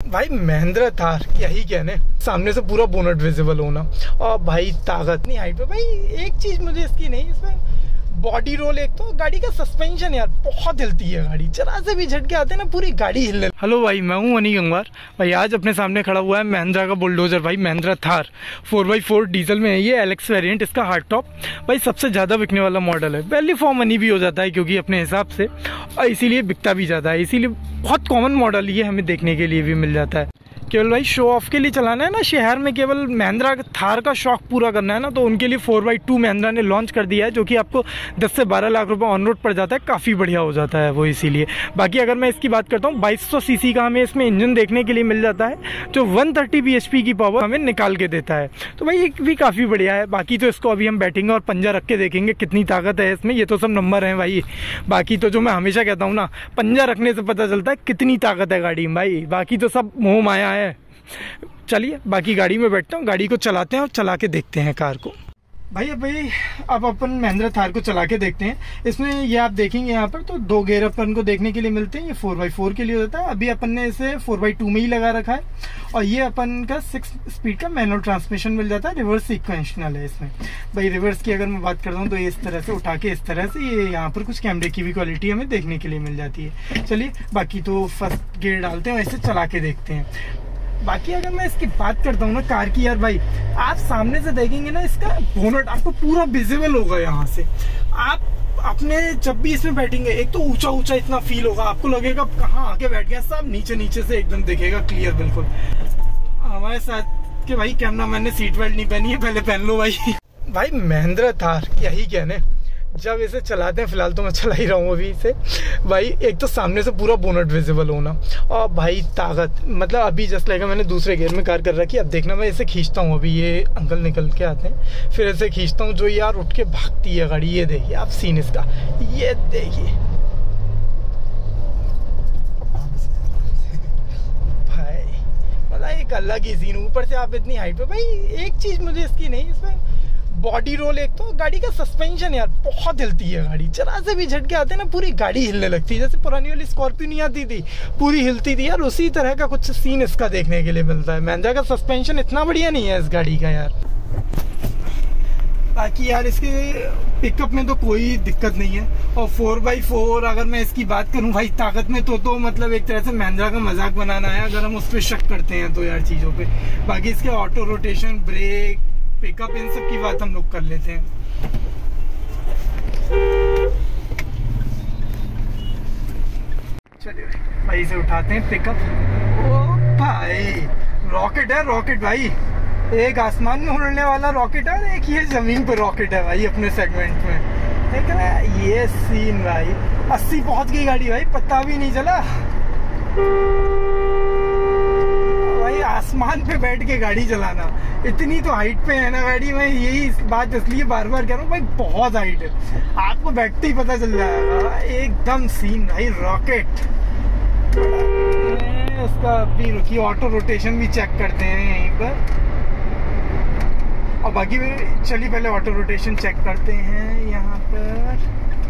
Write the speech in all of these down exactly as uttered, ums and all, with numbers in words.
भाई महिंद्रा थार क्या ही कहने, सामने से पूरा बोनट विजिबल होना और भाई ताकत नहीं हाइट पे। भाई एक चीज मुझे इसकी नहीं, इसमें बॉडी रोल, एक तो गाड़ी का सस्पेंशन यार बहुत हिलती है गाड़ी, जरा से भी झटके आते हैं ना पूरी गाड़ी हिलने। हेलो भाई, मैं हूँ अनी गंगवार भाई। आज अपने सामने खड़ा हुआ है महिंद्रा का बुलडोजर भाई, Mahindra Thar four by four diesel में है ये, एलेक्स वेरिएंट इसका हार्ड टॉप भाई, सबसे ज़्यादा बिकने वाला मॉडल है। वैल्यू फॉर मनी भी हो जाता है क्योंकि अपने हिसाब से, और इसीलिए बिकता भी ज़्यादा है, इसीलिए बहुत कॉमन मॉडल ये हमें देखने के लिए भी मिल जाता है। केवल भाई शो ऑफ के लिए चलाना है ना शहर में, केवल महिंद्रा थार का शौक पूरा करना है ना, तो उनके लिए फोर बाई टू महिंद्रा ने लॉन्च कर दिया है, जो कि आपको दस से बारह लाख रुपए ऑन रोड पड़ जाता है, काफ़ी बढ़िया हो जाता है वो। इसीलिए बाकी अगर मैं इसकी बात करता हूँ, बाईस सौ सीसी का हमें इसमें इंजन देखने के लिए मिल जाता है, जो वन थर्टी बीएचपी की पावर हमें निकाल के देता है, तो भाई ये भी काफ़ी बढ़िया है। बाकी तो इसको अभी हम बैठेंगे और पंजा रख के देखेंगे कितनी ताकत है इसमें, ये तो सब नंबर हैं भाई। बाकी तो जो मैं हमेशा कहता हूँ ना, पंजा रखने से पता चलता है कितनी ताकत है गाड़ी में भाई, बाकी तो सब मोह माया है। चलिए बाकी गाड़ी में बैठता हूँ, गाड़ी को चलाते हैं और चला के देखते हैं कार को। भाई अब भाई अब अपन महिंद्रा थार को चला के देखते हैं। इसमें ये आप देखेंगे यहाँ पर तो दो गेयर अपन को देखने के लिए मिलते हैं, ये फोर बाई फोर के लिए होता है। अभी अपन ने इसे फोर बाई टू में ही लगा रखा है, और ये अपन का सिक्स स्पीड का मैनुअल ट्रांसमिशन मिल जाता है, रिवर्स सीक्वेंशनल है इसमें भाई। रिवर्स की अगर मैं बात करता हूँ तो इस तरह से उठा के इस तरह से ये यहाँ पर कुछ कैमरे की भी क्वालिटी हमें देखने के लिए मिल जाती है। चलिए बाकी तो फर्स्ट गेयर डालते हैं, वैसे चला के देखते हैं। बाकी अगर मैं इसकी बात करता हूँ ना कार की यार भाई, आप सामने से देखेंगे ना, इसका बोनट आपको पूरा विजिबल होगा यहाँ से। आप अपने जब भी इसमें बैठेंगे, एक तो ऊंचा ऊंचा इतना फील होगा, आपको लगेगा कहाँ आके बैठ गया, सब नीचे नीचे से एकदम दिखेगा क्लियर बिल्कुल। हमारे साथ के भाई कैमरा मैन ने सीट बेल्ट नहीं पहनी है, पहले पहन लो भाई। भाई महिंद्रा थार क्या ही कहने, जब इसे चलाते हैं, फिलहाल तो मैं चला ही रहा हूँ अभी इसे भाई, एक तो सामने से पूरा बोनट विजिबल होना और भाई ताकत, मतलब अभी जस्ट लगा मैंने दूसरे गियर में कार कर रखी है। अब देखना मैं इसे खींचता हूँ, अभी ये अंकल निकल के आते हैं, फिर इसे खींचता हूँ, जो यार उठ के भागती है गाड़ी। ये देखिए आप सीन इसका, ये देखिए भाई, मतलब एक अलग ही सीन, ऊपर से आप इतनी हाइट पे। भाई एक चीज मुझे इसकी नहीं, इसमें बॉडी रोल, एक तो गाड़ी का सस्पेंशन यार बहुत हिलती है गाड़ी, जरा से भी झटके आते हैं ना पूरी गाड़ी हिलने लगती है। जैसे पुरानी वाली स्कॉर्पियो नहीं आती थी, पूरी हिलती थी यार, उसी तरह का कुछ सीन इसका देखने के लिए मिलता है। महिंद्रा का सस्पेंशन इतना बढ़िया नहीं है इस गाड़ी का यार। बाकी यार इसके पिकअप में तो कोई दिक्कत नहीं है, और फोर बाई फोर अगर मैं इसकी बात करूं भाई ताकत में, तो तो मतलब एक तरह से महिंद्रा का मजाक बनाना है अगर हम उस पर शक करते हैं तो यार चीज़ों पे। बाकी इसके ऑटो रोटेशन, ब्रेक, पिकअप, इन सब की बात हम लोग कर लेते हैं। चलिए भाई इसे उठाते हैं पिकअप। ओ भाई रॉकेट है, रॉकेट भाई, एक आसमान में उड़ने वाला रॉकेट है, एक ये जमीन पर रॉकेट है भाई अपने सेगमेंट में। देख रहा है ये सीन भाई, अस्सी पहुंच गई गाड़ी भाई, पता भी नहीं चला भाई। आसमान पे बैठ के गाड़ी चलाना, इतनी तो हाइट पे है ना गाड़ी, मैं यही बात इसलिए बार बार कह रहा हूँ भाई, बहुत हाइट है, आपको बैठते ही पता चल जाएगा एकदम सीन भाई, रॉकेट। उसका अभी रुकिए, ऑटो रोटेशन भी चेक करते हैं यहीं पर, और बाकी चलिए पहले ऑटो रोटेशन चेक करते हैं यहाँ पर।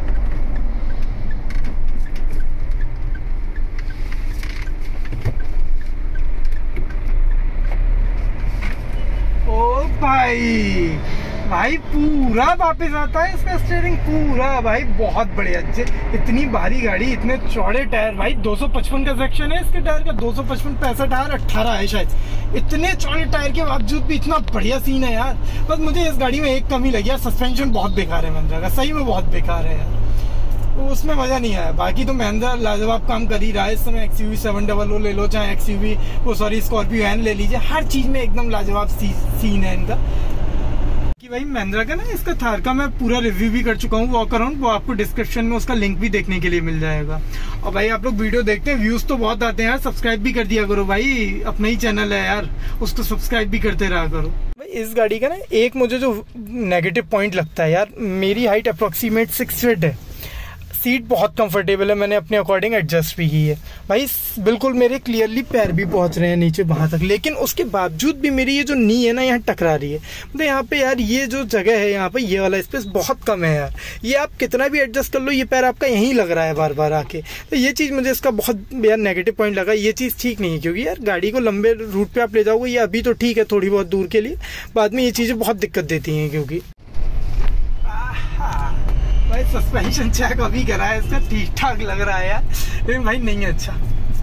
ओ भाई भाई पूरा वापस आता है इसका स्टीयरिंग पूरा भाई, बहुत बढ़िया। इतनी भारी गाड़ी, इतने चौड़े टायर भाई, दो सौ पचपन का सेक्शन है इसके टायर का, दो सौ पचपन पैंसठ टायर अट्ठारह है शायद। इतने चौड़े टायर के बावजूद भी इतना बढ़िया सीन है यार। बस मुझे इस गाड़ी में एक कमी लगी यार, सस्पेंशन बहुत बेकार है महिंद्रा का, सही में बहुत बेकार है यार, तो उसमें मजा नहीं आया। बाकी तो महिंद्रा लाजवाब काम कर ही रहा है इस समय। एक्सयूवी सेवन डबल ओ ले लो, चाहे एक्सयूवी वो सॉरी स्कॉर्पियो एन ले लीजिए, हर चीज में एकदम लाजवाब सी, सीन है इनका। कि भाई महिंद्रा का ना, इसका थार का मैं पूरा रिव्यू भी कर चुका हूँ वॉक अराउंड, वो आपको डिस्क्रिप्शन में उसका लिंक भी देखने के लिए मिल जाएगा। और भाई आप लोग वीडियो देखते हैं, व्यूज तो बहुत आते हैं यार, सब्सक्राइब भी कर दिया करो भाई, अपना ही चैनल है यार, उसको सब्सक्राइब भी करते रहा करो भाई। इस गाड़ी का ना एक मुझे जो नेगेटिव पॉइंट लगता है यार, मेरी हाइट अप्रोक्सीमेट सिक्स फीट है, सीट बहुत कंफर्टेबल है, मैंने अपने अकॉर्डिंग एडजस्ट भी की है भाई। बिल्कुल मेरे क्लियरली पैर भी पहुंच रहे हैं नीचे वहां तक, लेकिन उसके बावजूद भी मेरी ये जो नी है ना यहाँ टकरा रही है। मतलब यहाँ पे यार ये जो जगह है यहाँ पे ये वाला स्पेस बहुत कम है यार, ये आप कितना भी एडजस्ट कर लो ये पैर आपका यहीं लग रहा है बार बार आके। तो ये चीज़ मुझे इसका बहुत यार नेगेटिव पॉइंट लगा, ये चीज़ ठीक नहीं है। क्योंकि यार गाड़ी को लंबे रूट पे आप ले जाओगे ये अभी तो ठीक है थोड़ी बहुत दूर के लिए, बाद में ये चीज़ें बहुत दिक्कत देती हैं। क्योंकि भाई सस्पेंशन चेक अभी करा है इसका, ठीक ठाक लग रहा है यार, लेकिन भाई नहीं है अच्छा।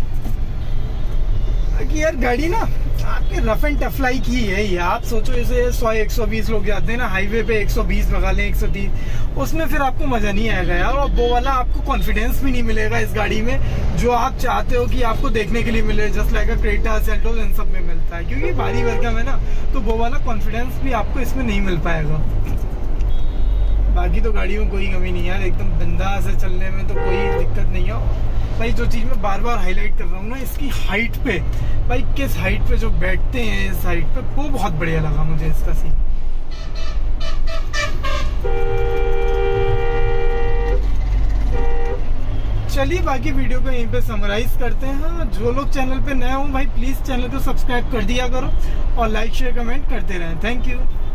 कि यार गाड़ी ना आपके रफ एंड टफ लाइक ही है ये। आप सोचो इसे सौ एक सौ बीस लोग जाते हैं ना हाईवे पे, एक सौ बीस भगा लें एक सौ तीस, उसमें फिर आपको मजा नहीं आएगा यार। और वो वाला आपको कॉन्फिडेंस भी नहीं मिलेगा इस गाड़ी में जो आप चाहते हो कि आपको देखने के लिए मिले, just like a Creta Seltos इन सब में मिलता है। क्योंकि भारी भरकम है ना, तो वो वाला कॉन्फिडेंस भी आपको इसमें नहीं मिल पाएगा। बाकी तो गाड़ी में कोई कमी नहीं है यार, एकदम बिंदास है, चलने में तो कोई दिक्कत नहीं है भाई। जो चीज़ मैं बार बार हाईलाइट कर रहा हूँ ना इसकी हाइट पे, भाई किस हाइट पे जो बैठते हैं इस हाइट पे, वो बहुत बढ़िया लगा मुझे इसका सीन। चलिए बाकी वीडियो को यहीं पे समराइज करते हैं। हाँ, जो लोग चैनल पे नए हो भाई प्लीज़ चैनल को सब्सक्राइब कर दिया करो और लाइक शेयर कमेंट करते रहें। Thank you.